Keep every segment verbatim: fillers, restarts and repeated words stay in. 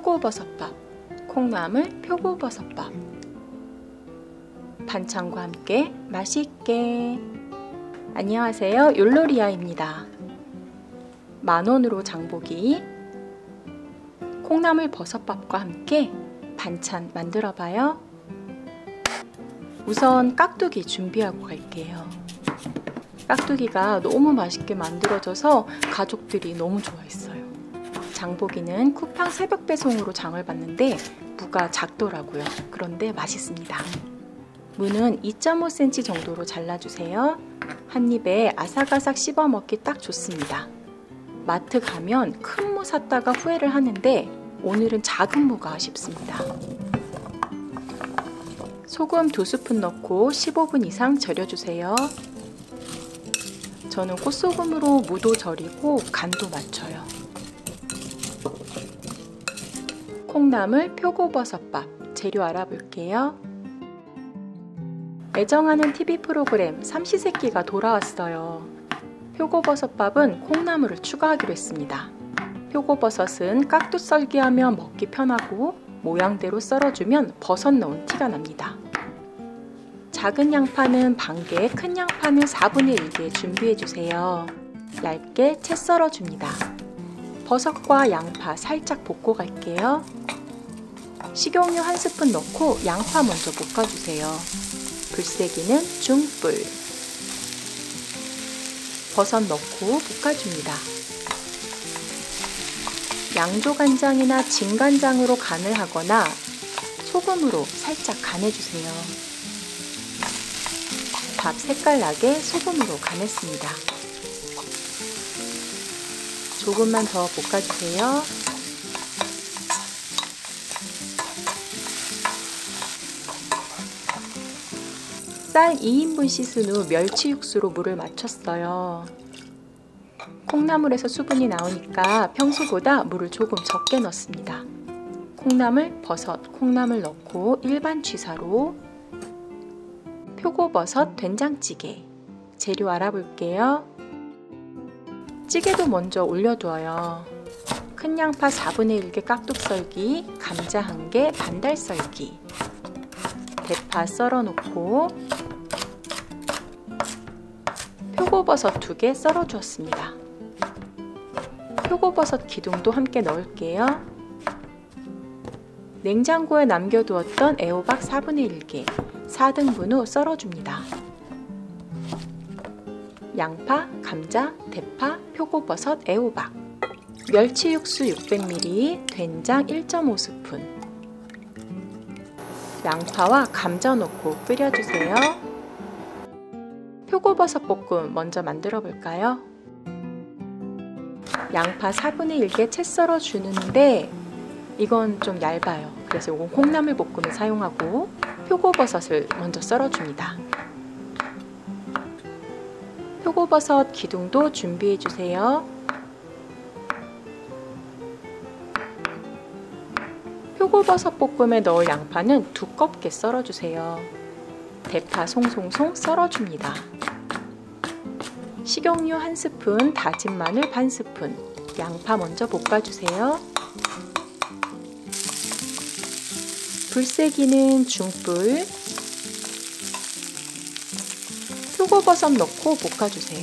표고버섯밥, 콩나물 표고버섯밥. 반찬과 함께 맛있게. 안녕하세요, 욜로리아입니다. 만원으로 장보기 콩나물 버섯밥과 함께 반찬 만들어봐요. 우선 깍두기 준비하고 갈게요. 깍두기가 너무 맛있게 만들어져서 가족들이 너무 좋아했어요. 장보기는 쿠팡 새벽 배송으로 장을 봤는데 무가 작더라고요. 그런데 맛있습니다. 무는 이 점 오 센티미터 정도로 잘라주세요. 한 입에 아삭아삭 씹어 먹기 딱 좋습니다. 마트 가면 큰 무 샀다가 후회를 하는데 오늘은 작은 무가 아쉽습니다. 소금 두 스푼 넣고 십오 분 이상 절여주세요. 저는 꽃소금으로 무도 절이고 간도 맞춰요. 콩나물 표고버섯밥 재료 알아볼게요. 애정하는 티비 프로그램 삼시세끼가 돌아왔어요. 표고버섯밥은 콩나물을 추가하기로 했습니다. 표고버섯은 깍두 썰기 하면 먹기 편하고 모양대로 썰어주면 버섯 넣은 티가 납니다. 작은 양파는 반 개, 큰 양파는 사분의 일 개 준비해주세요. 얇게 채 썰어줍니다. 버섯과 양파 살짝 볶고 갈게요. 식용유 한 스푼 넣고 양파 먼저 볶아주세요. 불세기는 중불. 버섯 넣고 볶아줍니다. 양조간장이나 진간장으로 간을 하거나 소금으로 살짝 간해주세요. 밥 색깔 나게 소금으로 간했습니다. 조금만 더 볶아주세요. 쌀 이 인분 씻은 후 멸치 육수로 물을 맞췄어요. 콩나물에서 수분이 나오니까 평소보다 물을 조금 적게 넣습니다. 콩나물, 버섯, 콩나물 넣고 일반 취사로. 표고버섯 된장찌개 재료 알아볼게요. 찌개도 먼저 올려두어요. 큰 양파 사분의 일 개 깍둑 썰기, 감자 한 개 반달 썰기, 대파 썰어 놓고 표고버섯 두 개 썰어 주었습니다. 표고버섯 기둥도 함께 넣을게요. 냉장고에 남겨두었던 애호박 사분의 일 개 사 등분 후 썰어줍니다. 양파, 감자, 대파, 표고버섯, 애호박, 멸치 육수 육백 밀리리터, 된장 일 점 오 스푼, 양파와 감자 넣고 끓여주세요. 표고버섯 볶음 먼저 만들어 볼까요? 양파 사분의 일 개 채 썰어 주는데 이건 좀 얇아요. 그래서 이건 콩나물 볶음에 사용하고 표고버섯을 먼저 썰어 줍니다. 표고버섯 기둥도 준비해 주세요. 표고버섯 볶음에 넣을 양파는 두껍게 썰어 주세요. 대파 송송송 썰어 줍니다. 식용유 한 스푼, 다진 마늘 반 스푼, 양파 먼저 볶아주세요. 불세기는 중불. 표고버섯 넣고 볶아주세요.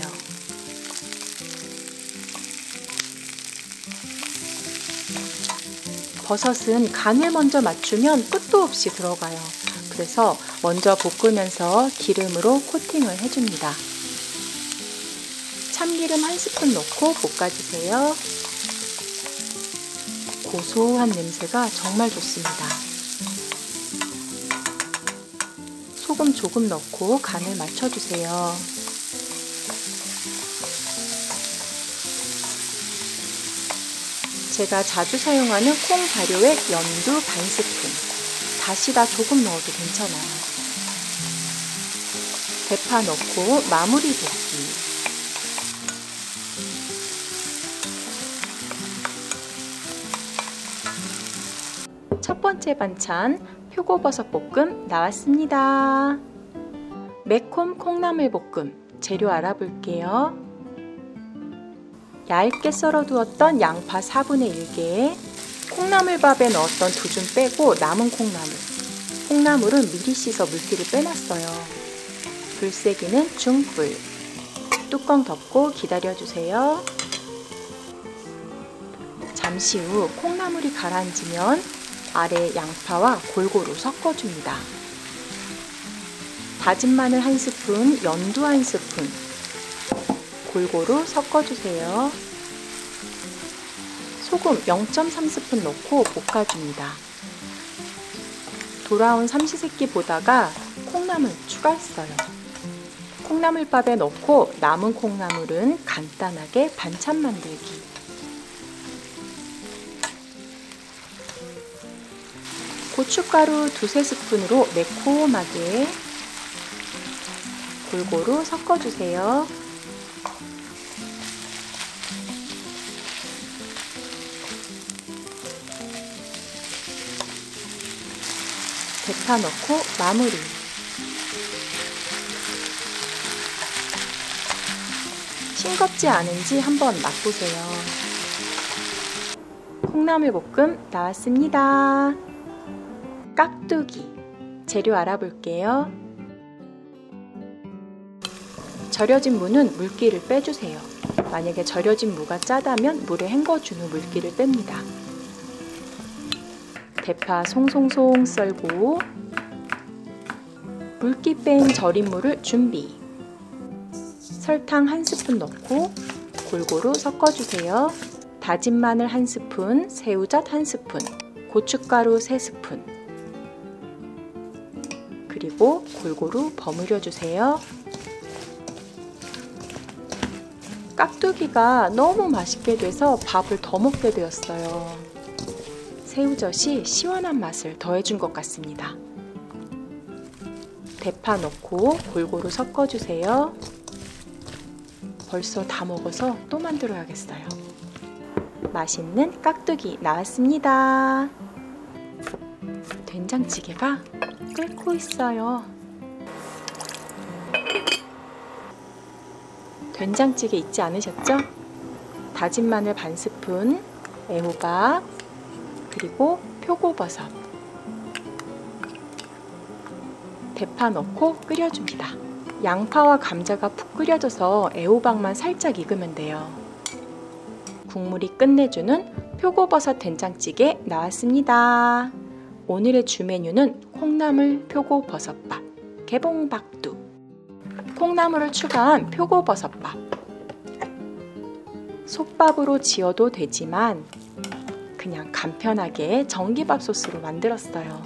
버섯은 간을 먼저 맞추면 끝도 없이 들어가요. 그래서 먼저 볶으면서 기름으로 코팅을 해줍니다. 참기름 한 스푼 넣고 볶아주세요. 고소한 냄새가 정말 좋습니다. 소금 조금 넣고 간을 맞춰주세요. 제가 자주 사용하는 콩 발효액 연두 반 스푼, 다시다 조금 넣어도 괜찮아요. 대파 넣고 마무리 볶기. 첫 번째 반찬 표고버섯 볶음 나왔습니다. 매콤 콩나물 볶음 재료 알아볼게요. 얇게 썰어 두었던 양파 사분의 일 개, 콩나물밥에 넣었던 두 줌 빼고 남은 콩나물. 콩나물은 미리 씻어 물기를 빼놨어요. 불세기는 중불. 뚜껑 덮고 기다려주세요. 잠시 후 콩나물이 가라앉으면 아래 양파와 골고루 섞어줍니다. 다진 마늘 한 스푼, 연두 한 스푼 골고루 섞어주세요. 소금 영 점 삼 스푼 넣고 볶아줍니다. 돌아온 삼시세끼 보다가 콩나물 추가했어요. 콩나물밥에 넣고 남은 콩나물은 간단하게 반찬 만들기. 고춧가루 두세 스푼으로 매콤하게 골고루 섞어주세요. 대파 넣고 마무리. 싱겁지 않은지 한번 맛보세요. 콩나물 볶음 나왔습니다. 깍두기 재료 알아볼게요. 절여진 무는 물기를 빼주세요. 만약에 절여진 무가 짜다면 물에 헹궈준 후 물기를 뺍니다. 대파 송송송 썰고 물기 뺀 절인 무를 준비. 설탕 한 스푼 넣고 골고루 섞어주세요. 다진 마늘 한 스푼, 새우젓 한 스푼, 고춧가루 세 스푼 그리고 골고루 버무려 주세요. 깍두기가 너무 맛있게 돼서 밥을 더 먹게 되었어요. 새우젓이 시원한 맛을 더해준 것 같습니다. 대파 넣고 골고루 섞어주세요. 벌써 다 먹어서 또 만들어야겠어요. 맛있는 깍두기 나왔습니다. 된장찌개가 끓고 있어요. 된장찌개 잊지 않으셨죠? 다진 마늘 반 스푼, 애호박, 그리고 표고버섯, 대파 넣고 끓여줍니다. 양파와 감자가 푹 끓여져서 애호박만 살짝 익으면 돼요. 국물이 끝내주는 표고버섯 된장찌개 나왔습니다. 오늘의 주 메뉴는 콩나물 표고버섯밥, 개봉박두. 콩나물을 추가한 표고버섯밥. 솥밥으로 지어도 되지만 그냥 간편하게 전기밥솥으로 만들었어요.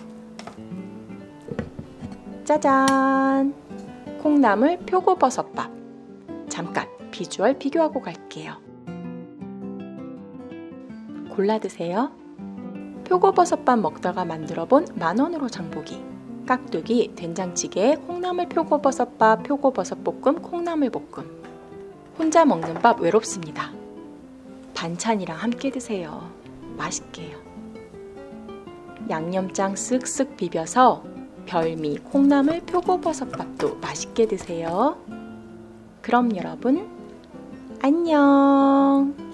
짜잔! 콩나물 표고버섯밥. 잠깐 비주얼 비교하고 갈게요. 골라 드세요. 표고버섯밥 먹다가 만들어본 만원으로 장보기. 깍두기, 된장찌개, 콩나물 표고버섯밥, 표고버섯볶음, 콩나물볶음. 혼자 먹는 밥 외롭습니다. 반찬이랑 함께 드세요. 맛있게요. 양념장 쓱쓱 비벼서 별미 콩나물 표고버섯밥도 맛있게 드세요. 그럼 여러분 안녕.